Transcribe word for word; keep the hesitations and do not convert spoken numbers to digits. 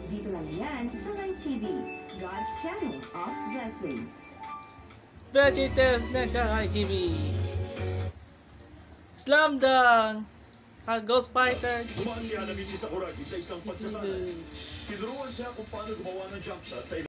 Dito lang yan sa Light T V, God's Channel of Blessings. Veggie Tales na sa Light T V. Slam Dunk! Ghost Fighter! Dumaan si Hanabishi Sakuragi sa isang pagsasala. Tinuruan siya kung paano gumawa ng jump shot sa